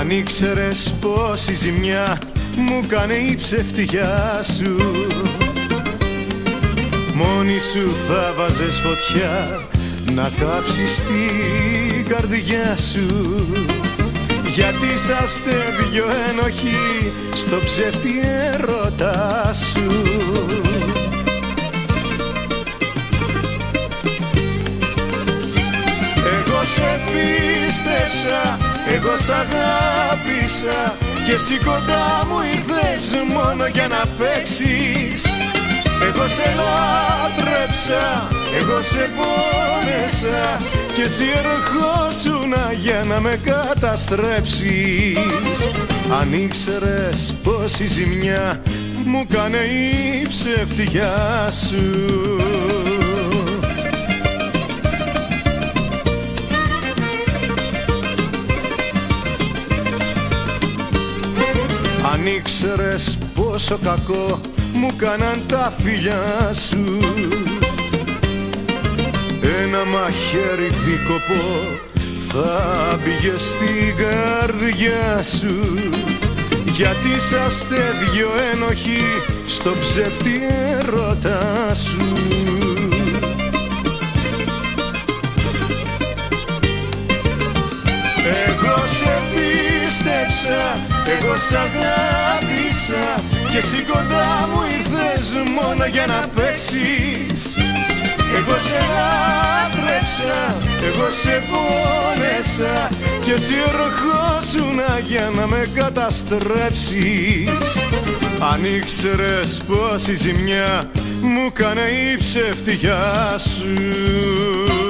Αν ήξερες πως η ζημιά μου κάνε η ψευτιά σου, μόνη σου θα βάζες φωτιά να κάψεις την καρδιά σου. Γιατί είσαστε δυο ένοχοι στο ψεύτη έρωτα σου. Εγώ σε πίστεψα, εγώ σ' αγάπησα και εσύ κοντά μου ήρθες μόνο για να παίξεις. Εγώ σε λάτρεψα, εγώ σε πόνεσα και εσύ ερχόσουνα για να με καταστρέψεις. Αν ήξερες πως η ζημιά μου κάνε η ψευτιά σου. Αν ήξερες πόσο κακό μου κάναν τα φιλιά σου, ένα μαχαίρι δίκοπο θα μπήκε στην καρδιά σου. Γιατί είσαστε δυο ένοχοι στο ψεύτη έρωτα σου. Εγώ σε πίστεψα, εγώ σ' αγάπησα και εσύ κοντά μου ήρθες μόνο για να παίξεις. Εγώ σε λάτρεψα, εγώ σε πόνεσα και εσύ ερχόσουνα για να με καταστρέψεις. Αν ήξερες πως η ζημιά μου κάνε η ψευτιά σου.